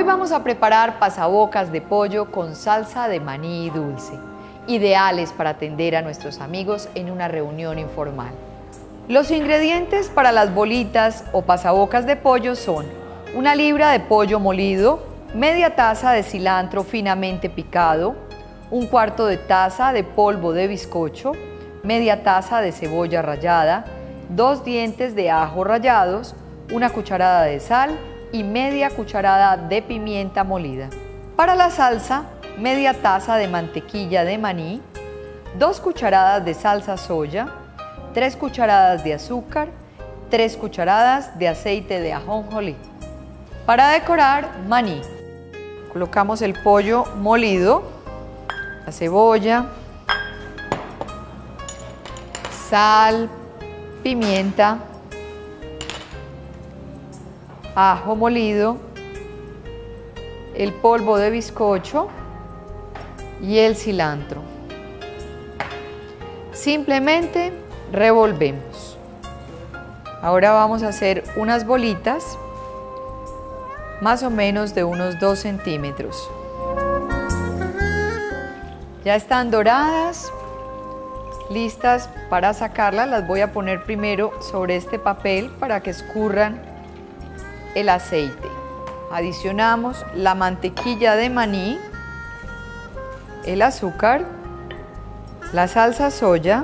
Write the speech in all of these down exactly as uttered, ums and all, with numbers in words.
Hoy vamos a preparar pasabocas de pollo con salsa de maní dulce, ideales para atender a nuestros amigos en una reunión informal. Los ingredientes para las bolitas o pasabocas de pollo son una libra de pollo molido, media taza de cilantro finamente picado, un cuarto de taza de polvo de bizcocho, media taza de cebolla rallada, dos dientes de ajo rallados, una cucharada de sal y media cucharada de pimienta molida. Para la salsa, media taza de mantequilla de maní, dos cucharadas de salsa soya, tres cucharadas de azúcar, tres cucharadas de aceite de ajonjolí. Para decorar, maní. Colocamos el pollo molido, la cebolla, sal, pimienta, ajo molido, el polvo de bizcocho y el cilantro. Simplemente revolvemos. Ahora vamos a hacer unas bolitas más o menos de unos dos centímetros. Ya están doradas, listas para sacarlas. Las voy a poner primero sobre este papel para que escurran el aceite. Adicionamos la mantequilla de maní, el azúcar, la salsa soya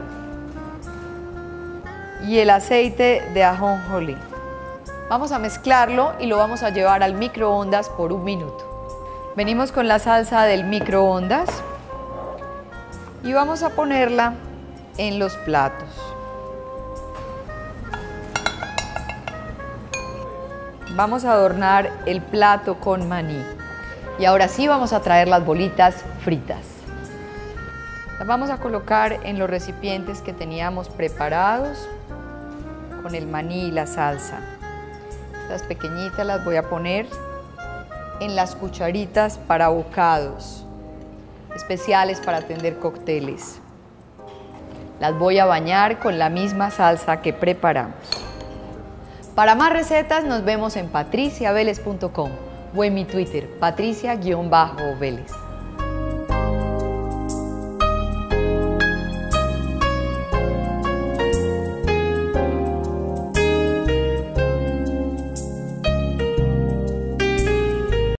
y el aceite de ajonjolí. Vamos a mezclarlo y lo vamos a llevar al microondas por un minuto. Venimos con la salsa del microondas y vamos a ponerla en los platos. Vamos a adornar el plato con maní. Y ahora sí vamos a traer las bolitas fritas. Las vamos a colocar en los recipientes que teníamos preparados con el maní y la salsa. Estas pequeñitas las voy a poner en las cucharitas para bocados, especiales para atender cócteles. Las voy a bañar con la misma salsa que preparamos. Para más recetas nos vemos en patricia veles punto com o en mi Twitter, patricia guión bajo veles.